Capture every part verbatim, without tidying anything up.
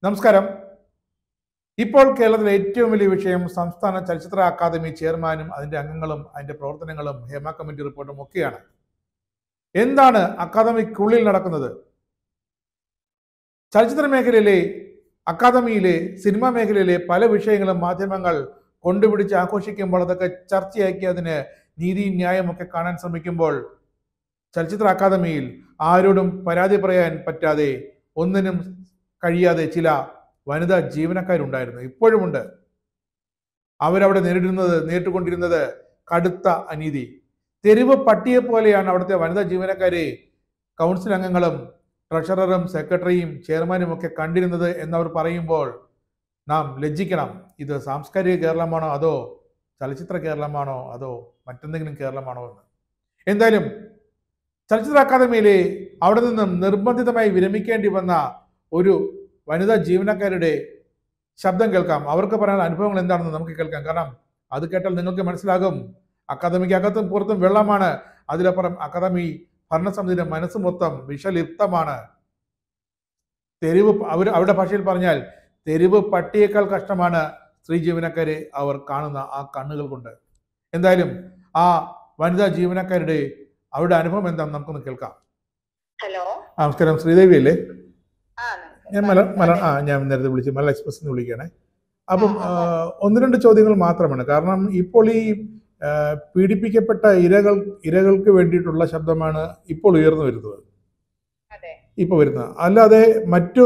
നമസ്കാരം. ഇപ്പോൾ കേരളത്തിലെ ഏറ്റവും വലിയ വിഷയം സംസ്ഥാന ചലച്ചിത്ര അക്കാദമി ചെയർമാനും അതിന്റെ അംഗങ്ങളും അതിന്റെ പ്രവർത്തനങ്ങളും ഹേമ കമ്മിറ്റി റിപ്പോർട്ടും ഒക്കെയാണ്. എന്താണ് അക്കാദമിക്കുള്ളിൽ നടക്കുന്നത്? ചലച്ചിത്ര മേഖലയിലെ, അക്കാദമിയിലെ, സിനിമാ മേഖലയിലെ പല വിഷയങ്ങളും മാധ്യമങ്ങൾ കൊണ്ടുപിടിച്ച് ആഘോഷിക്കുമ്പോൾ അതൊക്കെ ചർച്ചയാക്കി അതിന് നീതിയും ന്യായമൊക്കെ കാണാൻ ശ്രമിക്കുമ്പോൾ ചലച്ചിത്ര അക്കാദമിയിൽ ആരോടും പരാതി പറയാൻ പറ്റാതെ, ഒന്നിനും കഴിയാതെ ചില വനിതാ ജീവനക്കാരുണ്ടായിരുന്നു, ഇപ്പോഴുമുണ്ട്. അവരവിടെ നേരിടുന്നത് നേരിട്ടുകൊണ്ടിരുന്നത് കടുത്ത അനീതി. തെരുവ് പട്ടിയെ പോലെയാണ് അവിടുത്തെ വനിതാ ജീവനക്കാരെ കൗൺസിൽ അംഗങ്ങളും ട്രഷററും സെക്രട്ടറിയും ചെയർമാനും ഒക്കെ കണ്ടിരുന്നത് എന്നവർ പറയുമ്പോൾ നാം ലജ്ജിക്കണം. ഇത് സാംസ്കാരിക കേരളമാണോ അതോ ചലച്ചിത്ര കേരളമാണോ അതോ മറ്റെന്തെങ്കിലും കേരളമാണോ എന്ന്. എന്തായാലും ചലച്ചിത്ര അക്കാദമിയിലെ അവിടെ നിന്നും നിർബന്ധിതമായി വിരമിക്കേണ്ടി വന്ന ഒരു വനിതാ ജീവനക്കാരുടെ ശബ്ദം കേൾക്കാം. അവർക്ക് പറയാനുള്ള അനുഭവങ്ങൾ എന്താണെന്ന് നമുക്ക് കേൾക്കാം. കാരണം അത് കേട്ടാൽ നിങ്ങൾക്ക് മനസ്സിലാകും, അക്കാദമിക്ക് അകത്തും പുറത്തും വെള്ളമാണ്. അതിലപ്പുറം അക്കാദമി ഭരണസമിതിയുടെ മനസ്സ് മൊത്തം വിഷലിപ്തമാണ്. തെരുവ്, അവർ അവരുടെ ഭാഷയിൽ പറഞ്ഞാൽ തെരുവ് പട്ടിയേക്കാൾ കഷ്ടമാണ് സ്ത്രീ ജീവനക്കാരെ അവർ കാണുന്ന ആ കണ്ണുകൾ കൊണ്ട്. എന്തായാലും ആ വനിതാ ജീവനക്കാരുടെ അവരുടെ അനുഭവം എന്താണെന്ന് നമുക്കൊന്ന് കേൾക്കാം. ഹലോ, നമസ്കാരം. ശ്രീദേവി അല്ലേ? ഞാൻ മല മല ആ ഞാൻ നേരത്തെ വിളിച്ചു മല എക്സ്പ്രസ് എന്ന് വിളിക്കണേ. അപ്പം ഒന്ന് രണ്ട് ചോദ്യങ്ങൾ മാത്രമാണ്. കാരണം ഇപ്പോൾ ഈ പീഡിപ്പിക്കപ്പെട്ട ഇരകൾ ഇരകൾക്ക് വേണ്ടിയിട്ടുള്ള ശബ്ദമാണ് ഇപ്പോൾ ഉയർന്നു വരുന്നത്, ഇപ്പോൾ വരുന്നത്. അല്ലാതെ മറ്റു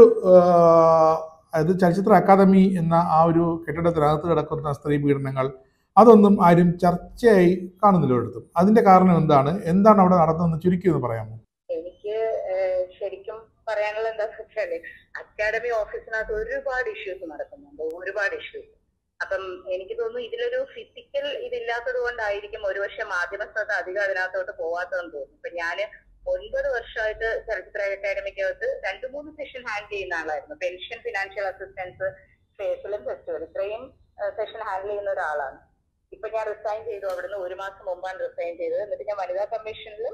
അത് ചലച്ചിത്ര അക്കാദമി എന്ന ആ ഒരു കെട്ടിടത്തിനകത്ത് കിടക്കുന്ന സ്ത്രീ പീഡനങ്ങൾ അതൊന്നും ആരും ചർച്ചയായി കാണുന്നില്ല എടുത്തും. അതിന്റെ കാരണം എന്താണ് എന്താണ് അവിടെ നടന്നതെന്ന് ചുരുക്കി ഒന്ന് പറയാമോ? എനിക്ക് ശരിക്കും പറയാനുള്ള എന്താ വെച്ചാല്, അക്കാഡമി ഓഫീസിനകത്ത് ഒരുപാട് ഇഷ്യൂസ് നടക്കുന്നുണ്ട്, ഒരുപാട് ഇഷ്യൂസ്. അപ്പം എനിക്ക് തോന്നുന്നു ഇതിലൊരു ഫിസിക്കൽ ഇതില്ലാത്തത് കൊണ്ടായിരിക്കും ഒരുപക്ഷെ മാധ്യമ ശ്രദ്ധ അധികം അതിനകത്തോട്ട് പോവാത്തതെന്ന് തോന്നുന്നു. ഇപ്പൊ ഞാന് ഒൻപത് വർഷമായിട്ട് ചലച്ചിത്ര അക്കാഡമിക്കകത്ത് രണ്ടു മൂന്ന് സെഷൻ ഹാൻഡിൽ ചെയ്യുന്ന ആളായിരുന്നു. Pension, financial assistance, film festival, ഇത്രയും സെഷൻ ഹാൻഡിൽ ചെയ്യുന്ന ഒരാളാണ്. ഇപ്പൊ ഞാൻ റിസൈൻ ചെയ്തു. അവിടുന്ന് ഒരു മാസം മുമ്പാണ് റിസൈൻ ചെയ്തത്. എന്നിട്ട് ഞാൻ വനിതാ കമ്മീഷനിലും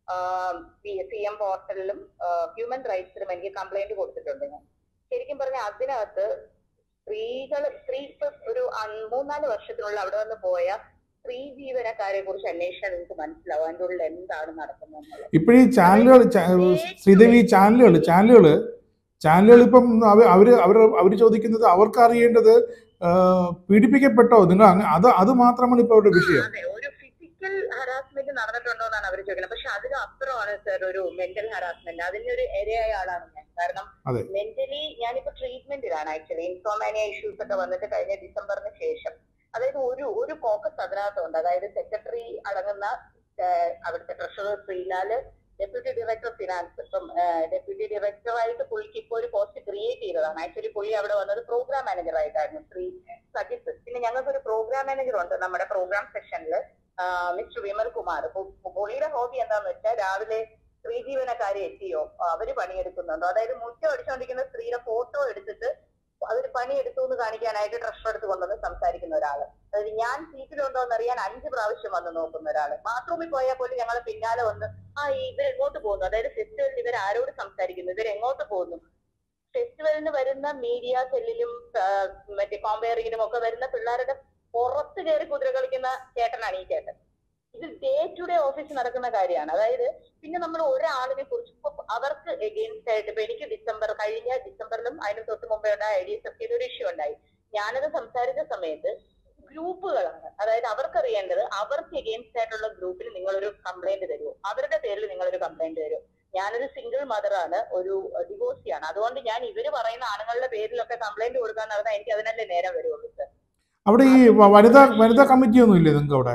സി എം പോർട്ടലിലും ഹ്യൂമൻ റൈറ്റ്സിലും എനിക്ക് കംപ്ലൈന്റ് കൊടുത്തിട്ടുണ്ട്. ഞാൻ ശരിക്കും പറഞ്ഞാൽ അതിനകത്ത് സ്ത്രീകൾ സ്ത്രീ ഒരു മൂന്നാല് വർഷത്തിനുള്ള അവിടെ വന്ന് പോയ സ്ത്രീ ജീവനക്കാരെ കുറിച്ച് അന്വേഷിച്ചാൽ നിങ്ങൾക്ക് മനസ്സിലാവും അതിൻ്റെ ഉള്ളിൽ എന്താണ് നടക്കുന്നത്. ഇപ്പോഴീ ചാനലുകൾ, ശ്രീദേവി, ചാനലുകൾ ചാനലുകൾ ചാനലുകൾ ഇപ്പം അവര് അവർ അവർ ചോദിക്കുന്നത് അവർക്ക് അറിയേണ്ടത് പീഡിപ്പിക്കപ്പെട്ടോ നിങ്ങൾ, അത് അത് മാത്രമാണ് ഇപ്പൊ അവരുടെ വിഷയം. ഒരു ഫിസിക്കൽ ഹറാസ്മെന്റ് നടന്നിട്ടുണ്ടോ എന്നാണ് അവർ ചോദിക്കുന്നത്. പക്ഷെ അതിന് അപ്പുറമാണ് സർ ഒരു മെന്റൽ ഹറാസ്മെന്റ്. അതിനൊരു ഇരയായ ആളാണ് ഞാൻ. കാരണം മെന്റലി ഞാനിപ്പോ ട്രീറ്റ്മെന്റിലാണ്. ആക്ച്വലി ഇൻസോമാനിയ ഇഷ്യൂസ് ഒക്കെ വന്നിട്ട് കഴിഞ്ഞ ഡിസംബറിന് ശേഷം, അതായത് ഒരു ഒരു ഫോക്കസ് അതിനകത്തുണ്ട്. അതായത് സെക്രട്ടറി അടങ്ങുന്ന അവിടുത്തെ treasurer Sreelal, deputy director finance, ഇപ്പം ഡെപ്യൂട്ടി ഡയറക്ടറായിട്ട് പുള്ളിക്ക് ഇപ്പോൾ ഒരു പോസ്റ്റ് ക്രിയേറ്റ് ചെയ്തതാണ്. ആക്ച്വലി പുള്ളി അവിടെ വന്നത് പ്രോഗ്രാം മാനേജർ ആയിട്ടായിരുന്നു, ശ്രീ സജിത്ത്. പിന്നെ ഞങ്ങൾക്ക് ഒരു പ്രോഗ്രാം മാനേജർ ഉണ്ട് നമ്മുടെ പ്രോഗ്രാം സെക്ഷനിൽ, മിസ്റ്റർ വിമൽ കുമാർ. പുള്ളിയുടെ ഹോബി എന്താന്ന് വെച്ചാൽ രാവിലെ സ്ത്രീ ജീവനക്കാരെ എത്തിയോ, അവര് പണിയെടുക്കുന്നുണ്ടോ, അതായത് മുറ്റം അടിച്ചുകൊണ്ടിരിക്കുന്ന സ്ത്രീയുടെ ഫോട്ടോ എടുത്തിട്ട് അവര് പണിയെടുത്തു എന്ന് കാണിക്കാനായിട്ട് ട്രഷർ എടുത്ത് കൊണ്ടുവന്ന് സംസാരിക്കുന്ന ഒരാള്. അതായത് ഞാൻ സീറ്റിലുണ്ടോ എന്നറിയാൻ അഞ്ച് പ്രാവശ്യം വന്ന് നോക്കുന്ന ഒരാള്. ബാത്റൂമിൽ പോയാൽ പോലും ഞങ്ങളെ പിന്നാലെ വന്ന് ആ ഇവരെങ്ങോട്ട് പോകുന്നു, അതായത് ഫെസ്റ്റിവലിൽ ഇവർ ആരോട് സംസാരിക്കുന്നു, ഇവരെങ്ങോട്ട് പോകുന്നു. ഫെസ്റ്റിവലിന് വരുന്ന മീഡിയ സെല്ലിലും മറ്റേ കോമ്പയറിങ്ങിനും ഒക്കെ വരുന്ന പിള്ളേരുടെ പുറത്ത് കയറി കുതിര കളിക്കുന്ന ചേട്ടനാണ് ഈ ചേട്ടൻ. ഇത് ഡേ ടു ഡേ ഓഫീസിൽ നടക്കുന്ന കാര്യമാണ്. അതായത് പിന്നെ നമ്മൾ ഒരാളിനെ കുറിച്ച് ഇപ്പൊ അവർക്ക് എഗെയിൻസ്റ്റ് ആയിട്ട് ഇപ്പൊ എനിക്ക് ഡിസംബർ കഴിഞ്ഞ ഡിസംബറിലും അതിന് തൊട്ട് മുമ്പേ ഉണ്ടായ ഐ ഡി എസ് എഫ് ഒരു ഇഷ്യൂ ഉണ്ടായി. ഞാനത് സംസാരിച്ച സമയത്ത് ഗ്രൂപ്പുകളാണ്, അതായത് അവർക്കറിയേണ്ടത് അവർക്ക് എഗെയിൻസ്റ്റ് ആയിട്ടുള്ള ഗ്രൂപ്പിൽ നിങ്ങളൊരു കംപ്ലൈന്റ് തരുമോ, അവരുടെ പേരിൽ നിങ്ങളൊരു കംപ്ലൈന്റ് തരുമോ. ഞാനൊരു സിംഗിൾ മദറാണ്, ഒരു ഡിവോഴ്സിയാണ്. അതുകൊണ്ട് ഞാൻ ഇവര് പറയുന്ന ആണുങ്ങളുടെ പേരിലൊക്കെ കംപ്ലൈന്റ് കൊടുക്കാൻ നടന്നാൽ എനിക്ക് അതിനല്ലേ നേരം വരുള്ളൂ സർ. അവിടെ ഈ വനിതാ വനിതാ കമ്മിറ്റി ഒന്നും ഇല്ലേ നിങ്ങൾക്ക് അവിടെ?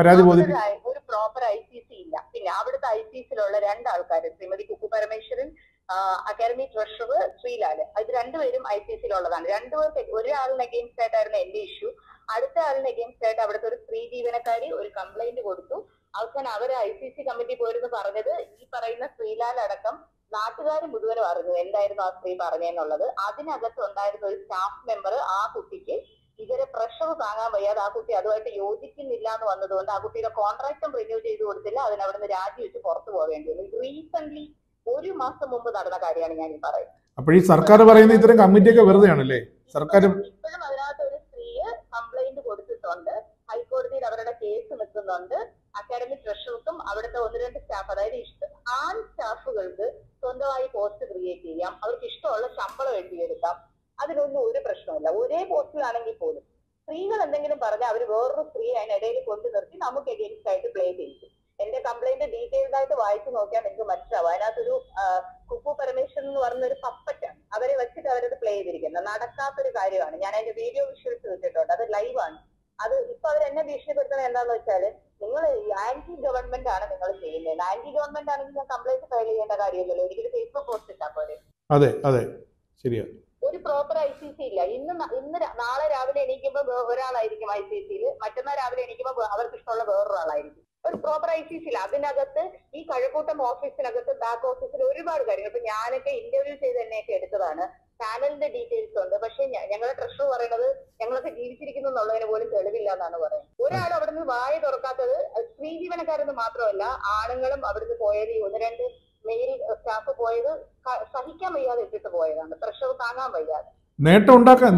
ഒരു പ്രോപ്പർ ഐ സി സി ഇല്ല. പിന്നെ അവിടുത്തെ ഐ സി സിയിലുള്ള രണ്ടാൾക്കാർ, ശ്രീമതി കുക്കു പരമേശ്വരൻ, അക്കാദമി ട്രഷറർ ശ്രീലാല്, ഇത് രണ്ടുപേരും ഐ സി സിയിലുള്ളതാണ്. രണ്ടുപേർക്ക് ഒരാളിന് അഗെയിൻസ്റ്റ് ആയിട്ടായിരുന്നു എന്റെ ഇഷ്യൂ. അടുത്ത ആളിന് അഗെയിൻസ്റ്റ് ആയിട്ട് അവിടുത്തെ ഒരു സ്ത്രീ ജീവനക്കാരി ഒരു കംപ്ലൈന്റ് കൊടുത്തു. അവസാനം അവർ ഐ സി സി കമ്മിറ്റി പോയിരുന്നു പറഞ്ഞത് ഈ പറയുന്ന ശ്രീലാൽ അടക്കം നാട്ടുകാർ മുഴുവനും അറിഞ്ഞു എന്തായിരുന്നു ആ സ്ത്രീ പറഞ്ഞെന്നുള്ളത്. അതിനകത്ത് ഉണ്ടായിരുന്ന ഒരു സ്റ്റാഫ് മെമ്പർ ആ കുട്ടിക്ക് ഇവരെ പ്രഷർ താങ്ങാൻ വയ്യാതെ ആ കുട്ടി അതുമായിട്ട് യോജിക്കുന്നില്ല എന്ന് വന്നതുകൊണ്ട് ആ കുട്ടിയുടെ കോൺട്രാക്റ്റും റിന്യൂ ചെയ്ത് കൊടുത്തില്ല. അതിനവിടുന്ന് രാജിവെച്ച് പുറത്തു പോകേണ്ടി വന്നു. റീസെന്റ് ഒരു മാസം മുമ്പ് നടന്ന കാര്യമാണ് ഞാൻ ഈ പറയുന്നത്. അപ്പോൾ ഈ സർക്കാർ പറയുന്ന ഇത്തരം കമ്മിറ്റിയൊക്കെ വെറുതെയാണല്ലേ? സർക്കാർ ഇപ്പോഴും അതിനകത്ത് ഒരു സ്ത്രീയെ കംപ്ലൈന്റ് കൊടുത്തിട്ടുണ്ട്, ഹൈക്കോടതിയിൽ അവരുടെ കേസ് നിൽക്കുന്നുണ്ട്. അക്കാഡമിക് ട്രഷറർക്കും അവിടുത്തെ ഒന്ന് രണ്ട് സ്റ്റാഫ്, അതായത് ഇഷ്ട ആൺ സ്റ്റാഫുകൾക്ക് സ്വന്തമായി പോസ്റ്റ് ക്രിയേറ്റ് ചെയ്യാം, അവർക്ക് ഇഷ്ടമുള്ള ശമ്പളം എഴുതിയെടുക്കാം, അതിനൊന്നും ഒരു പ്രശ്നമില്ല. ഒരേ പോസ്റ്റിലാണെങ്കിൽ പോലും സ്ത്രീകൾ എന്തെങ്കിലും പറഞ്ഞാൽ അവർ വേറൊരു സ്ത്രീ അതിനിടയിൽ കൊണ്ടു നിർത്തി നമുക്ക് എഗെയിൻസ്റ്റ് ആയിട്ട് പ്ലേ ചെയ്യും. എന്റെ കംപ്ലൈന്റ് ഡീറ്റെയിൽഡ് ആയിട്ട് വായിച്ചു നോക്കിയാൽ നിങ്ങൾക്ക് മനസ്സിലാവും. അതിനകത്തൊരു കുക്കു പരമേശ്വരൻ എന്ന് പറഞ്ഞ ഒരു പപ്പറ്റാണ്, അവരെ വെച്ചിട്ട് അവരത് പ്ലേ ചെയ്തിരിക്കുന്നത്. നടക്കാത്തൊരു കാര്യമാണ്. ഞാൻ അതിന്റെ വീഡിയോ വിഷ്വൽസ് വെച്ചിട്ടുണ്ട്, അത് ലൈവാണ്. അത് ഇപ്പൊ അവർ എന്നെ ഭീഷണിപ്പെടുത്തുന്നത് എന്താണെന്ന് വെച്ചാൽ, നിങ്ങൾ ആന്റി ഗവൺമെന്റ് ആണ് നിങ്ങൾ ചെയ്യുന്നത്. ആന്റി ഗവൺമെന്റ് ആണെങ്കിൽ ഞാൻ കംപ്ലൈന്റ് ഫയൽ ചെയ്യേണ്ട കാര്യമില്ലല്ലോ, ഒരിക്കലും ഫേസ്ബുക്ക് പോസ്റ്റ് ഇട്ടാ പോലെ. അതെ അതെ ശരിയാ. ഒരു പ്രോപ്പർ ഐ സി സി ഇല്ല. ഇന്ന് ഇന്ന് നാളെ രാവിലെ എണീക്കുമ്പോൾ ഒരാളായിരിക്കും ഐ സി സിയിൽ, മറ്റന്നാൾ രാവിലെ എണീക്കുമ്പോൾ അവർക്ക് ഇഷ്ടമുള്ള വേറൊരാളായിരിക്കും. ഒരു പ്രോപ്പർ ഐ സി സി ഇല്ല. അതിനകത്ത് ഈ കഴക്കൂട്ടം ഓഫീസിനകത്ത് ബാക്ക് ഓഫീസിൽ ഒരുപാട് കാര്യങ്ങൾ. ഇപ്പൊ ഞാനൊക്കെ ഇന്റർവ്യൂ ചെയ്ത് എന്നെയൊക്കെ എടുത്തതാണ്. ചാനലിന്റെ ഡീറ്റെയിൽസ് ഉണ്ട്, പക്ഷെ ഞങ്ങളുടെ ട്രഷറർ പറയുന്നത് ഞങ്ങളൊക്കെ ജീവിച്ചിരിക്കുന്നു എന്നുള്ളതിന് പോലും തെളിവില്ല എന്നാണ് പറയുന്നത്. ഒരാൾ അവിടുന്ന് വായ തുറക്കാത്തത് സ്ത്രീ ജീവനക്കാരെന്ന് മാത്രമല്ല, ആണുങ്ങളും അവിടുന്ന് പോയത്, ഈ ഒന്ന് രണ്ട് മെയിൽ സ്റ്റാഫ് പോയത് സഹിക്കാൻ വയ്യാതെ ഇട്ടിട്ട് പോയതാണ്. ട്രഷറർ താങ്ങാൻ വയ്യാതെ. നേട്ടം ഉണ്ടാക്കാൻ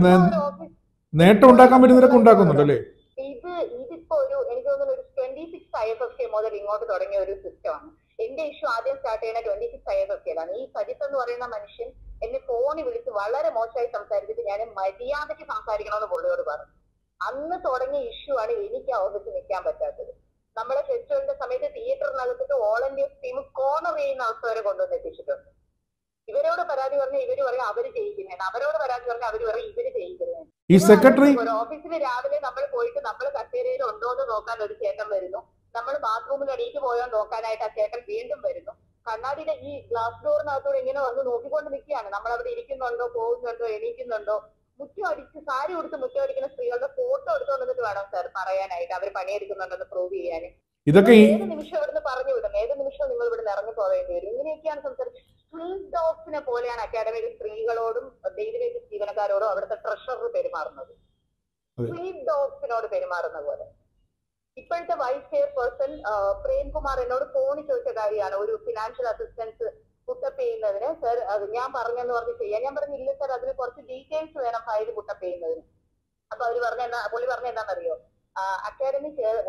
നേട്ടം ഉണ്ടാക്കാൻ പറ്റുന്നവരൊക്കെ ഉണ്ടാക്കുന്നുണ്ടല്ലേ? ഇത് ഇതിപ്പോ ഒരു എനിക്ക് തോന്നുന്നു ഒരു twenty six I F F K മുതൽ ഇങ്ങോട്ട് തുടങ്ങിയ ഒരു സിസ്റ്റമാണ്. എന്റെ ഇഷ്യൂ ആദ്യം സ്റ്റാർട്ട് ചെയ്യുന്ന twenty six I F F കെയിലാണ്. ഈ സജിത്ത് എന്ന് പറയുന്ന മനുഷ്യൻ എന്നെ ഫോണിൽ വിളിച്ച് വളരെ മോശമായി സംസാരിച്ചിട്ട് ഞാൻ മര്യാദയ്ക്ക് സംസാരിക്കണമെന്ന് പുള്ളിയോട് പറഞ്ഞു. അന്ന് തുടങ്ങിയ ഇഷ്യൂ ആണ് എനിക്ക് ആ ഓഫീസിൽ നിൽക്കാൻ പറ്റാത്തത്. നമ്മുടെ ഫെസ്റ്റിവലിന്റെ സമയത്ത് തിയേറ്ററിനകത്തിട്ട് ഓൾ ഇന്ത്യ ടീം കോർണർ ചെയ്യുന്ന അവസ്ഥ വരെ കൊണ്ടുവന്ന് എത്തിച്ചിട്ടുണ്ട്. ഇവരോട് പരാതി പറഞ്ഞാൽ ഇവര് പറയും അവര് ചെയ്യിക്കുന്നതാണ്, അവരോട് പരാതി പറഞ്ഞാൽ അവര് പറയും ഇവര് ചെയ്യുന്നതാണ്. ഈ സെക്രട്ടറി ഒരു ഓഫീസിൽ രാവിലെ നമ്മൾ പോയിട്ട് നമ്മൾ കസേരയിൽ ഉണ്ടോ എന്ന് നോക്കാൻ ഒരു ചേട്ടൻ വരുന്നു, നമ്മൾ ബാത്റൂമിൽ എണീറ്റ് പോയോ നോക്കാനായിട്ട് ആ ചേട്ടൻ വീണ്ടും വരുന്നു. കണ്ണാടിയുടെ ഈ ഗ്ലാസ് ഡോറിനകത്തോടെ ഇങ്ങനെ വന്ന് നോക്കിക്കൊണ്ട് നിൽക്കുകയാണ്, നമ്മൾ അവിടെ ഇരിക്കുന്നുണ്ടോ, പോകുന്നുണ്ടോ, എണീക്കുന്നുണ്ടോ. മുറ്റം അടിച്ച് സാരി കൊടുത്ത് മുറ്റം അടിക്കുന്ന സ്ത്രീകളുടെ ഫോട്ടോ എടുത്തുകൊണ്ടിട്ട് വേണം സാർ പറയാനായിട്ട് അവർ പണിയെടുക്കുന്നുണ്ടെന്ന് പ്രൂവ് ചെയ്യാൻ. ഇതൊക്കെ ഏത് നിമിഷം ഇവിടുന്ന് പറഞ്ഞു വിടും, ഏത് നിമിഷവും നിങ്ങൾ ഇവിടെ ഇറങ്ങി പോകേണ്ടി വരും. ഇങ്ങനെയൊക്കെയാണ് സംസാരിച്ചത്. സ്ട്രീറ്റ് ഡോഗ്സിനെ പോലെയാണ് അക്കാഡമിയിൽ സ്ത്രീകളോടും ഡെയിലി ബേസിസ് ജീവനക്കാരോടും അവിടുത്തെ ട്രഷറർ പെരുമാറുന്നത്. സ്ട്രീറ്റ് ഡോഗ്സിനോട് പെരുമാറുന്ന പോലെ. ഇപ്പോഴത്തെ വൈസ് ചെയർപേഴ്സൺ പ്രേംകുമാർ എന്നോട് ഫോണിൽ ചോദിച്ച കാര്യമാണ്, ഒരു ഫിനാൻഷ്യൽ അസിസ്റ്റൻസ് പുട്ടപ്പ് ചെയ്യുന്നതിന്. സർ അത് ഞാൻ പറഞ്ഞെന്ന് പറഞ്ഞ് ചെയ്യാൻ. ഞാൻ പറഞ്ഞില്ല സർ, അതിന് കുറച്ച് ഡീറ്റെയിൽസ് വേണം ഫയൽ പുട്ടപ്പ് ചെയ്യുന്നതിന്. അപ്പൊ അവര് പറഞ്ഞ എന്താ പുള്ളി പറഞ്ഞ എന്താണെന്നറിയോ, അക്കാഡമി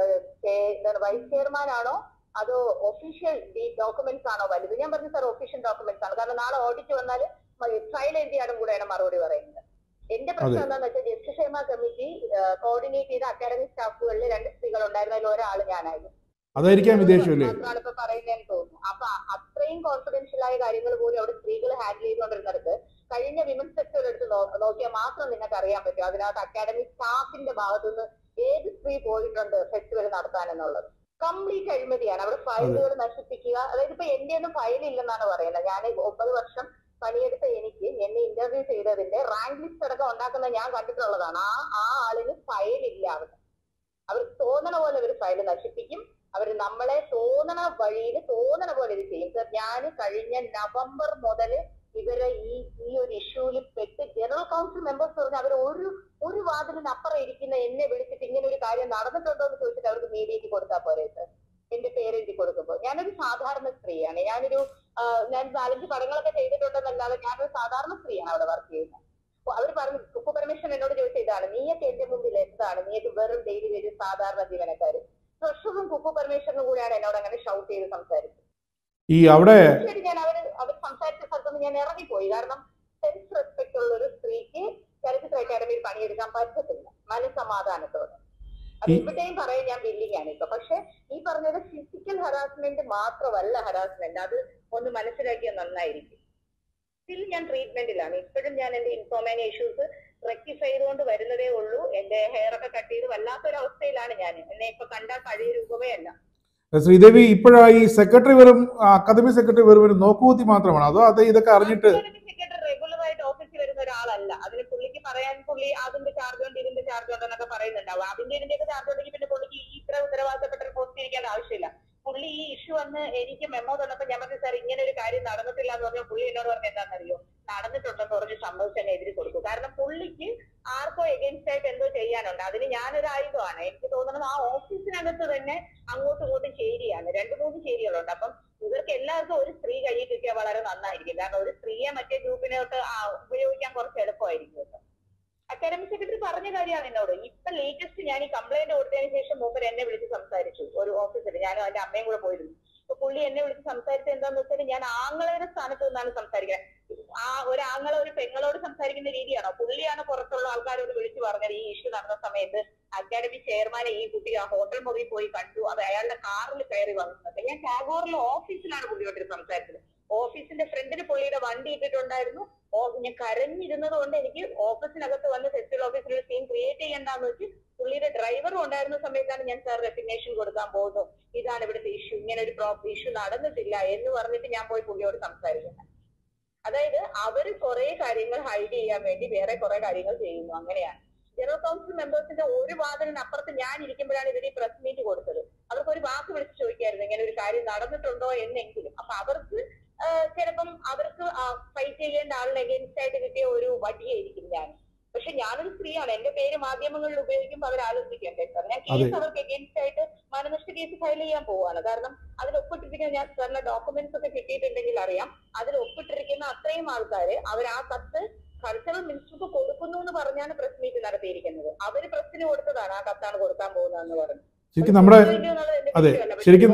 എന്താണ് വൈസ് ചെയർമാൻ ആണോ അതോ ഒഫീഷ്യൽ ഡോക്യുമെന്റ്സ് ആണോ വലുത്? ഞാൻ പറഞ്ഞു സാർ ഒഫീഷ്യൽ ഡോക്യുമെന്റ്സ് ആണ്, കാരണം നാളെ ഓഡിറ്റ് വന്നാൽ ട്രയൽ എഴുതിയാടും കൂടെയാണ് മറുപടി പറയുന്നത്. എന്റെ പ്രശ്നം എന്താണെന്ന് വെച്ചാൽ ജസ്റ്റിസ് ക്ഷേമ കമ്മിറ്റി കോർഡിനേറ്റ് ചെയ്ത അക്കാഡമിക് സ്റ്റാഫുകളിൽ രണ്ട് സ്ത്രീകൾ ഉണ്ടായിരുന്നു, അതിൽ ഒരാൾ ഞാനായിരുന്നു. അതായിരിക്കാം വിദേശമല്ലേ ഇപ്പൊ പറയുന്നതെന്ന് തോന്നുന്നു. അപ്പൊ അത്രയും കോൺഫിഡൻഷ്യൽ ആയ കാര്യങ്ങൾ പോലും അവിടെ സ്ത്രീകൾ ഹാൻഡിൽ ചെയ്തുകൊണ്ടിരുന്നിടത്ത് കഴിഞ്ഞ വിമൻസ് സെക്ടർ എടുത്ത് നോക്കിയാൽ മാത്രം നിങ്ങൾക്ക് അറിയാൻ പറ്റും അതിനകത്ത് അക്കാഡമിക് സ്റ്റാഫിന്റെ ഭാഗത്തുനിന്ന് ഏത് സ്ത്രീ പോയിട്ടുണ്ട് ഫെസ്റ്റിവൽ നടത്താൻ എന്നുള്ളത്. കംപ്ലീറ്റ് അഴിമതിയാണ്. അവിടെ ഫയലുകൾ നശിപ്പിക്കുക. അതായത് ഇപ്പൊ എന്റെ ഒന്നും ഫയൽ ഇല്ലെന്നാണ് പറയുന്നത്. ഞാൻ ഒമ്പത് വർഷം പണിയെടുത്ത എനിക്ക് എന്നെ ഇന്റർവ്യൂ ചെയ്തതിന്റെ റാങ്ക് ലിസ്റ്റ് അടക്കം ഉണ്ടാക്കുന്ന ഞാൻ കണ്ടിട്ടുള്ളതാണ്. ആ ആ ആളിന് ഫയൽ ഇല്ല. അവിടെ അവർക്ക് തോന്നണ പോലെ അവർ ഫയൽ നശിപ്പിക്കും. അവർ നമ്മളെ തോന്നണ വഴിയിൽ തോന്നണ പോലെ ഇത് ചെയ്യും. സർ, ഞാൻ കഴിഞ്ഞ നവംബർ മുതൽ ഇവരെ ഈ ഈ ഒരു ഇഷ്യൂവിൽ പെട്ട് ജനറൽ കൗൺസിൽ മെമ്പേഴ്സ് പറഞ്ഞാൽ അവർ ഒരു ഒരു വാതിലിനപ്പുറം ഇരിക്കുന്ന എന്നെ വിളിച്ചിട്ട് ഇങ്ങനെ ഒരു കാര്യം നടന്നിട്ടുണ്ടോ എന്ന് ചോദിച്ചിട്ട് അവർക്ക് മീഡിയക്ക് കൊടുത്താൽ പോരെ സർ, എന്റെ പേരെഴുതി കൊടുക്കുമ്പോൾ. ഞാനൊരു സാധാരണ സ്ത്രീയാണ്. ഞാനൊരു ഞാൻ നാലഞ്ച് പടങ്ങളൊക്കെ ചെയ്തിട്ടുണ്ടെന്നല്ലാതെ ഞാനൊരു സാധാരണ സ്ത്രീയാണ് അവിടെ വർക്ക് ചെയ്യുന്നത്. അവർ പറഞ്ഞു, കുക്കു പരമേശ്വരൻ എന്നോട് ചോദിച്ച ഇതാണ്, നീയൊക്കെ എന്റെ മുമ്പിൽ എന്താണ്, നീയൊക്കെ വെറും ഡെയിലി വേജ് സാധാരണ ജീവനക്കാര്. ട്രഷറും കുക്കു പരമേശ്വരനും കൂടെയാണ് എന്നോട് അങ്ങനെ ഷൗട്ട് ചെയ്ത് സംസാരിച്ചത്. ഈ അവിടെ ഞാൻ അവർ അവർ സംസാരിച്ച സ്ഥലത്തുനിന്ന് ഞാൻ ഇറങ്ങിപ്പോയി. കാരണം സെൽഫ് റെസ്പെക്ട് ഉള്ള ഒരു സ്ത്രീക്ക് ചലച്ചിത്ര അക്കാദമിയിൽ പണിയെടുക്കാൻ പറ്റത്തില്ല മനസ്സമാധാനത്തോടെ. അത് ഇവിടെയും പറയാൻ ഞാൻ ബില്ലിംഗ് ആണ് ഇപ്പൊ. പക്ഷെ ഈ പറഞ്ഞത് ഫിസിക്കൽ ഹറാസ്മെന്റ് മാത്രമല്ല ഹറാസ്മെന്റ്, അത് ഒന്ന് മനസ്സിലാക്കിയാൽ നന്നായിരിക്കും. സ്റ്റിൽ ഞാൻ ട്രീറ്റ്മെന്റിലാണ്. ഇപ്പോഴും ഞാൻ എന്റെ ഇൻഫോമാനിയ ഇഷ്യൂസ് റെക്ടിഫൈ ചെയ്തുകൊണ്ട് വരുന്നതേ ഉള്ളൂ. എന്റെ ഹെയർ ഒക്കെ കട്ട് ചെയ്ത് വല്ലാത്തൊരവസ്ഥയിലാണ് ഞാൻ. എന്നെ ഇപ്പൊ കണ്ടാൽ പഴയ രൂപമേ അല്ല. ശ്രീദേവി, ഇപ്പോഴായി സെക്രട്ടറി വെറും അക്കാദമി സെക്രട്ടറി വെറും ഒരു നോക്കുകൂത്തി മാത്രമാണോ, അതോ അത് ഇതൊക്കെ അറിഞ്ഞിട്ട് സെക്രട്ടറി റെഗുലർ ആയിട്ട് ഓഫീസിൽ വരുന്ന ഒരാളല്ല. അതിന് പുള്ളിക്ക് പറയാൻ പുള്ളി അതിന്റെ ചാർജ് ഉണ്ട് ഇതിന്റെ ചാർജ് ഉണ്ടെന്നൊക്കെ പറയുന്നുണ്ടാവും. അതിന്റെ ഇതിന്റെയൊക്കെ ചാർജ് ഉണ്ടെങ്കിൽ പിന്നെ പുള്ളിക്ക് ഈ ഇത്ര ഉത്തരവാദിത്തപ്പെട്ട ഒരു പോസ്റ്റ് ഇരിക്കേണ്ട ആവശ്യമില്ല. പുള്ളി ഈ ഇഷ്യൂ വന്ന് എനിക്ക് മെമ്മോ തന്നപ്പോ ഞാൻ പറഞ്ഞു സാർ ഇങ്ങനെ ഒരു കാര്യം നടന്നിട്ടില്ല എന്ന് പറഞ്ഞാൽ പുള്ളി എന്നോട് പറഞ്ഞ എന്താണെന്നറിയോ, നടന്നിട്ടുണ്ടെന്ന് പറഞ്ഞ് സമ്മതിച്ച് തന്നെ എതിരി കൊടുക്കും. കാരണം പുള്ളിക്ക് ആർക്കോ എഗൻസ്റ്റ് ആയിട്ട് എന്തോ ചെയ്യാനുണ്ട്. അതിന് ഞാനൊരു ആയുധമാണ്. എനിക്ക് തോന്നുന്നത് ആ ഓഫീസിനകത്ത് തന്നെ അങ്ങോട്ടും ഇങ്ങോട്ടും ചേരിയാണ്, രണ്ടു മൂന്ന് ചേരികളുണ്ട്. അപ്പം ഇവർക്ക് എല്ലാവർക്കും ഒരു സ്ത്രീ കയ്യിൽ കിട്ടിയാൽ വളരെ നന്നായിരിക്കും. കാരണം ഒരു സ്ത്രീയെ മറ്റേ ഗ്രൂപ്പിനോട്ട് ഉപയോഗിക്കാൻ കുറച്ച് എളുപ്പമായിരിക്കും. അക്കാഡമിക് സെക്രട്ടറി പറഞ്ഞ കാര്യമാണ് എന്നോട്. ഇപ്പൊ ലേറ്റസ്റ്റ് ഞാൻ ഈ കംപ്ലൈന്റ് കൊടുത്തതിന് ശേഷം മൂപ്പർ എന്നെ വിളിച്ച് സംസാരിച്ചു. ഒരു ഓഫീസർ, ഞാനും അവന്റെ അമ്മയും കൂടെ പോയിരുന്നു. അപ്പൊ പുള്ളി എന്നെ വിളിച്ച് സംസാരിച്ചത് എന്താന്ന് വെച്ചാൽ, ഞാൻ ആങ്ങളയുടെ സ്ഥാനത്ത് നിന്നാണ് സംസാരിക്കുന്നത്. ആ ഒരു ആങ്ങളെ ഒരു പെങ്ങളോട് സംസാരിക്കുന്ന രീതിയാണോ? പുള്ളിയാണ് പുറത്തുള്ള ആൾക്കാരോട് വിളിച്ചു പറഞ്ഞത് ഈ ഇഷ്യൂ നടന്ന സമയത്ത് അക്കാഡമി ചെയർമാനെ ഈ കുട്ടി ആ ഹോട്ടൽ മുറിയിൽ പോയി കണ്ടു, അത് അയാളുടെ കാറിൽ കയറി വന്നത്. ഞാൻ ടാഗോറിലെ ഓഫീസിലാണ് പുള്ളിയോട് സംസാരിച്ചത്. ഓഫീസിന്റെ ഫ്രണ്ടിന് പുള്ളിയുടെ വണ്ടി ഇട്ടിട്ടുണ്ടായിരുന്നു. ഞാൻ കരഞ്ഞിരുന്നത് കൊണ്ട് എനിക്ക് ഓഫീസിനകത്ത് വന്ന് ഫെസ്റ്റിവൽ ഓഫീസിൽ ഒരു സീൻ ക്രിയേറ്റ് ചെയ്യേണ്ടെന്ന് വെച്ച് പുള്ളിയുടെ ഡ്രൈവറും ഉണ്ടായിരുന്ന സമയത്താണ് ഞാൻ സാർ റെസിഗ്നേഷൻ കൊടുക്കാൻ പോകുന്നു, ഇതാണ് ഇവിടുത്തെ ഇഷ്യൂ, ഇങ്ങനെ ഒരു പ്രോപ്പർ ഇഷ്യൂ നടന്നിട്ടില്ല എന്ന് പറഞ്ഞിട്ട് ഞാൻ പോയി പുള്ളിയോട് സംസാരിക്കുന്നത്. അതായത് അവര് കുറെ കാര്യങ്ങൾ ഹൈഡ് ചെയ്യാൻ വേണ്ടി വേറെ കുറെ കാര്യങ്ങൾ ചെയ്യുന്നു. അങ്ങനെയാണ് ജനറൽ കൗൺസിൽ മെമ്പേഴ്സിന്റെ ഒരു വാദനപ്പുറത്ത് ഞാൻ ഇരിക്കുമ്പോഴാണ് ഇവർ ഈ പ്രസ് മീറ്റ് കൊടുത്തത്. അവർക്ക് ഒരു വാക്ക് വിളിച്ച് ചോദിക്കായിരുന്നു ഇങ്ങനെ ഒരു കാര്യം നടന്നിട്ടുണ്ടോ എന്നെങ്കിലും. അപ്പൊ അവർക്ക് ചിലപ്പം അവർക്ക് ഫൈറ്റ് ചെയ്യേണ്ട ആളിന് അഗേൻസ്റ്റ് ആയിട്ട് കിട്ടിയ ഒരു വടിയായിരിക്കും ഞാൻ. പക്ഷെ ഞാനൊരു സ്ത്രീയാണ്, എന്റെ പേര് മാധ്യമങ്ങളിൽ ഉപയോഗിക്കുമ്പോൾ അവർ ആലോചിക്കണ്ടേ സാർ. ഞാൻ കേസ് അവർക്ക് അഗേൻസ്റ്റ് ആയിട്ട് മാനനഷ്ട കേസ് ഫയൽ ചെയ്യാൻ പോവാണ്. കാരണം അതിൽ ഒപ്പിട്ടിരിക്കുന്ന, ഞാൻ സാറിന്റെ ഡോക്യുമെന്റ്സ് ഒക്കെ കിട്ടിയിട്ടുണ്ടെങ്കിൽ അറിയാം, അതിൽ ഒപ്പിട്ടിരിക്കുന്ന അത്രയും ആൾക്കാര് അവർ ആ കത്ത് കൾച്ചറൽ മിനിസ്റ്റർക്ക് കൊടുക്കുന്നു എന്ന് പറഞ്ഞാണ് പ്രസ് മീറ്റ് നടത്തിയിരിക്കുന്നത്. അവര് പ്രസിന് കൊടുത്തതാണ് ആ കത്താണ് കൊടുക്കാൻ പോകുന്നതെന്ന് പറഞ്ഞു. ശരിക്കും നമ്മുടെ അതെ ശരിക്കും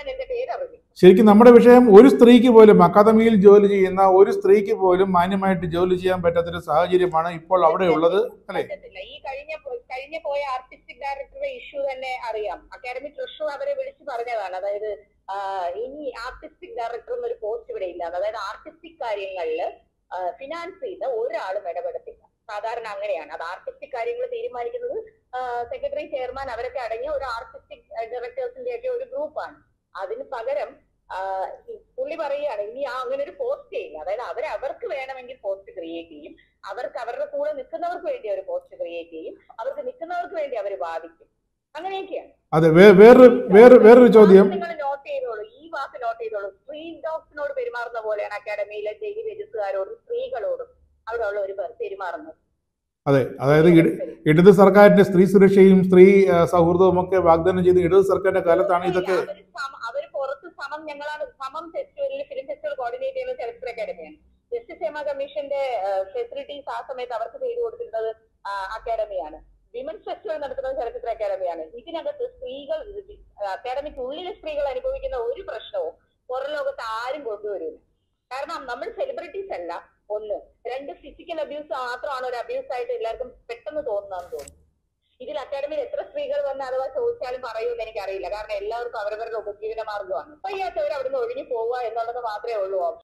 ശരിക്കും നമ്മുടെ വിഷയം ഒരു സ്ത്രീക്ക് പോലും അക്കാദമിയിൽ ജോലി ചെയ്യുന്ന ഒരു സ്ത്രീക്ക് പോലും മാന്യമായിട്ട് ജോലി ചെയ്യാൻ പറ്റാത്തൊരു സാഹചര്യമാണ് ഇപ്പോൾ അവിടെ ഉള്ളത് അല്ലെ? ഈ കഴിഞ്ഞ കഴിഞ്ഞ പോയ ആർട്ടിസ്റ്റിക് ഡയറക്ടറുടെ ഇഷ്യൂ തന്നെ അറിയാം. അക്കാദമിക് ട്രഷറർ അവരെ വിളിച്ചു പറഞ്ഞതാണ്. അതായത് ഇനി ആർട്ടിസ്റ്റിക് ഡയറക്ടർ എന്നൊരു പോസ്റ്റ് ഇവിടെ ഇല്ല. അതായത് ആർട്ടിസ്റ്റിക് കാര്യങ്ങളിൽ ഫിനാൻസ് ചെയ്ത ഒരാളും ഇടപെടത്തില്ല. സാധാരണ അങ്ങനെയാണ്. അത് ആർട്ടിസ്റ്റിക് കാര്യങ്ങൾ തീരുമാനിക്കുന്നത് സെക്രട്ടറി, ചെയർമാൻ അവരൊക്കെ അടങ്ങിയ ഒരു ആർട്ടിസ്റ്റിക് ഡയറക്ടേഴ്സിന്റെ ഒക്കെ ഒരു ഗ്രൂപ്പാണ്. അതിന് പകരം പുള്ളി പറയുകയാണ് ഇനി ആ അങ്ങനെ ഒരു പോസ്റ്റ് ചെയ്യില്ല. അതായത് അവർ അവർക്ക് വേണമെങ്കിൽ പോസ്റ്റ് ക്രിയേറ്റ് ചെയ്യും, അവർക്ക് അവരുടെ കൂടെ നിൽക്കുന്നവർക്ക് വേണ്ടി ഒരു പോസ്റ്റ് ക്രിയേറ്റ് ചെയ്യും, അവർക്ക് നിൽക്കുന്നവർക്ക് വേണ്ടി അവർ വാദിക്കും. അങ്ങനെയൊക്കെയാണ്. അതെ, വേറൊരു വേറൊരു ചോദ്യം നിങ്ങൾ നോട്ട് ചെയ്തോളൂ, ഈ വാക്ക് നോട്ട് ചെയ്തോളൂ. സ്ട്രീറ്റ് ഡോഗ്സിനോട് പെരുമാറുന്ന പോലെയാണ് അക്കാഡമിയിലെ ജയിൽ രജിസ്ട്രാരോടും സ്ത്രീകളോടും അവിടെ ഉള്ള ഒരു പെരുമാറുന്നത്. അതെ, അതായത് ഇടത് സർക്കാരിന്റെ സ്ത്രീ സുരക്ഷയും സ്ത്രീ സൗഹൃദവും ഒക്കെ വാഗ്ദാനം ചെയ്ത് ഇടത് സർക്കാരിന്റെ കാലത്താണ് ഇതൊക്കെ. അവര് പുറത്ത് സമം, ഞങ്ങളാണ് സമം ഫെസ്റ്റിവലിൽ ഫിലിം ഫെസ്റ്റിവൽ കോർഡിനേറ്റ് ചെയ്യുന്ന ചലച്ചിത്ര അക്കാദമിയാണ്. ജസ്റ്റിസ് ഹേമ കമ്മീഷന്റെ ഫെസിലിറ്റീസ് ആ സമയത്ത് അവർക്ക് ചെയ്തു കൊടുത്തിരുന്നത് അക്കാദമിയാണ്. വിമൻസ് ഫെസ്റ്റിവൽ നടത്തുന്നത് ചലച്ചിത്ര അക്കാദമിയാണ്. ഇതിനകത്ത് സ്ത്രീകൾ, അക്കാദമിക്ക് ഉള്ളിലെ സ്ത്രീകൾ അനുഭവിക്കുന്ന ഒരു പ്രശ്നവും പുറം ലോകത്ത് ആരും കൊണ്ടുവരില്ല. കാരണം നമ്മൾ സെലിബ്രിറ്റീസ് അല്ല, ഒന്ന്. രണ്ട്, ഫിസിക്കൽ അബ്യൂസ് മാത്രമാണ് ഒരു അബ്യൂസ് ആയിട്ട് എല്ലാവർക്കും പെട്ടെന്ന് തോന്നുന്നതെന്ന് തോന്നുന്നു. ഇതിൽ അക്കാദമിയിൽ എത്ര സ്ത്രീകൾ വന്ന് അഥവാ ചോദിച്ചാലും പറയുമെന്ന് എനിക്കറിയില്ല. കാരണം എല്ലാവർക്കും അവരവരുടെ ഉപജീവന മാർഗമാണ്. വയ്യാത്തവർ അവിടുന്ന് ഒഴിഞ്ഞു പോവുക എന്നുള്ളത് മാത്രമേ ഉള്ളൂ.